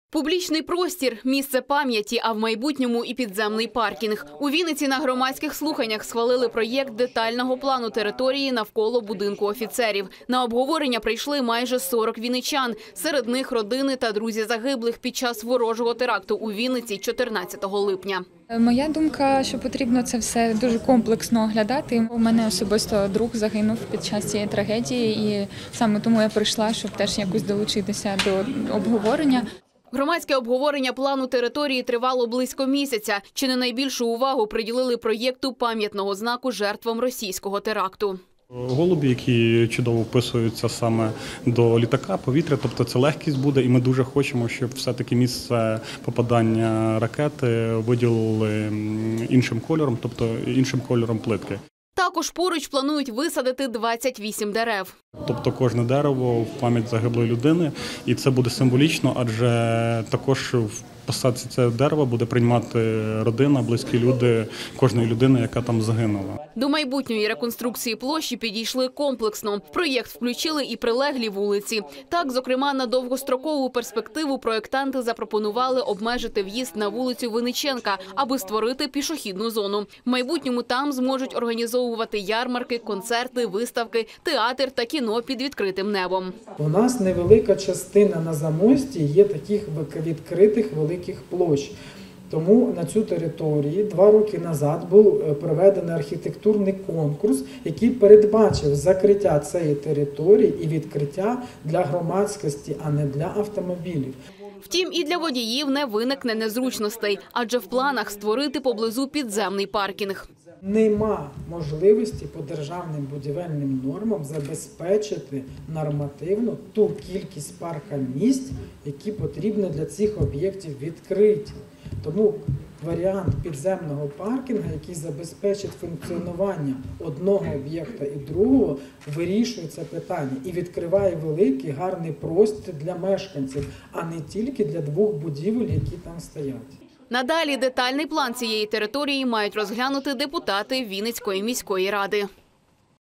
Публічний простір – місце пам'яті, а в майбутньому і підземний паркінг. У Вінниці на громадських слуханнях схвалили проєкт детального плану території навколо будинку офіцерів. На обговорення прийшли майже 40 вінничан. Серед них родини та друзі загиблих під час ворожого теракту у Вінниці 14 липня. Моя думка, що потрібно це все дуже комплексно оглядати. У мене особисто друг загинув під час цієї трагедії, і саме тому я прийшла, щоб теж якось долучитися до обговорення. Громадське обговорення плану території тривало близько місяця. Чи не найбільшу увагу приділили проєкту пам'ятного знаку жертвам російського теракту. Голубі, які чудово вписуються саме до літака, повітря, тобто це легкість буде, і ми дуже хочемо, щоб все-таки місце попадання ракети виділили іншим кольором, тобто іншим кольором плитки. Також поруч планують висадити 28 дерев. Тобто кожне дерево в пам'ять загиблої людини, і це буде символічно, адже також в посадці цього дерева буде приймати родина, близькі люди кожної людини, яка там загинула. До майбутньої реконструкції площі підійшли комплексно. В проєкт включили і прилеглі вулиці. Так, зокрема, на довгострокову перспективу проєктанти запропонували обмежити в'їзд на вулицю Винниченка, аби створити пішохідну зону. В майбутньому там зможуть організовувати ярмарки, концерти, виставки, театр та кіно під відкритим небом. У нас невелика частина на Замості є таких відкритих великих площ. Тому на цю території 2 роки назад був проведений архітектурний конкурс, який передбачив закриття цієї території і відкриття для громадськості, а не для автомобілів. Втім, і для водіїв не виникне незручностей, адже в планах створити поблизу підземний паркінг. Нема можливості по державним будівельним нормам забезпечити нормативно ту кількість паркомісць, які потрібні для цих об'єктів відкриті. Тому варіант підземного паркінгу, який забезпечить функціонування одного об'єкта і другого, вирішує це питання і відкриває великий гарний простір для мешканців, а не тільки для 2 будівель, які там стоять. Надалі детальний план цієї території мають розглянути депутати Вінницької міської ради.